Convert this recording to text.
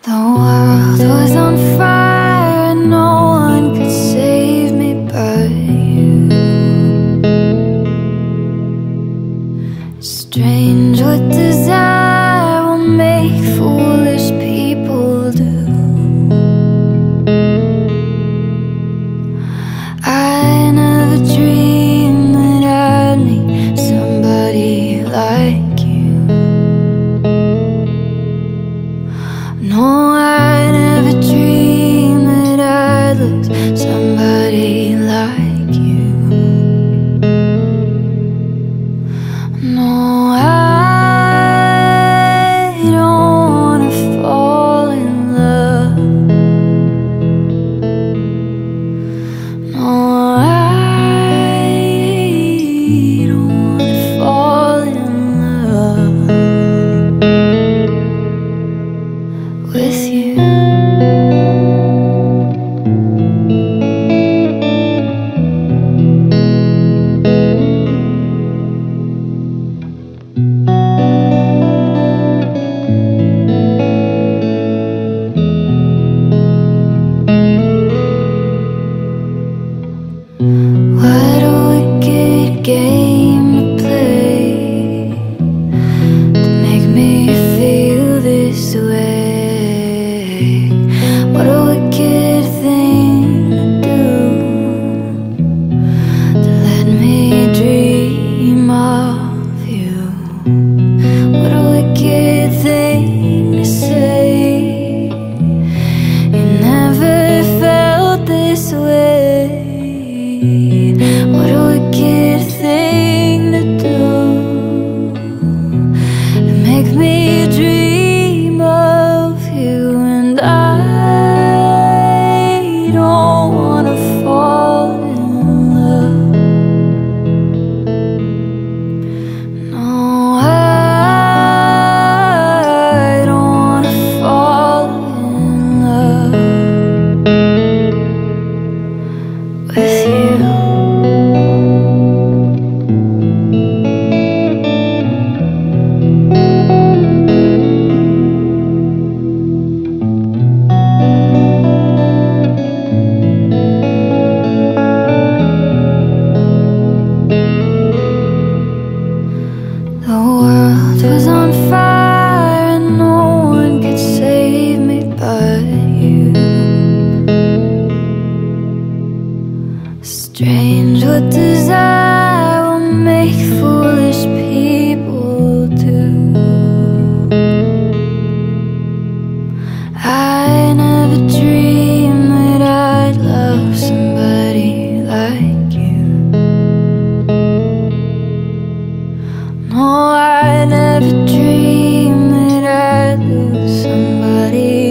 The world was on fire, no one could save me but you. Strange what desire will make foolish people do. I never dreamed that I'd meet somebody like you. No, I never dreamed that I'd lose somebody like you. No, I don't wanna fall in love. No, I don't wanna fall in love with you. What a wicked game to play to make me feel this way. What a wicked thing to do, to let me dream of you. What a wicked thing to say. You never felt this way. What a wicked thing to do, to make me dream of you. And I don't wanna fall in love. No, I don't wanna fall in love with you. The world was on fire and no one could save me but you. Strange what desire will make foolish people do. I never dreamed that I'd love somebody like you. No, I never dreamed that I'd lose somebody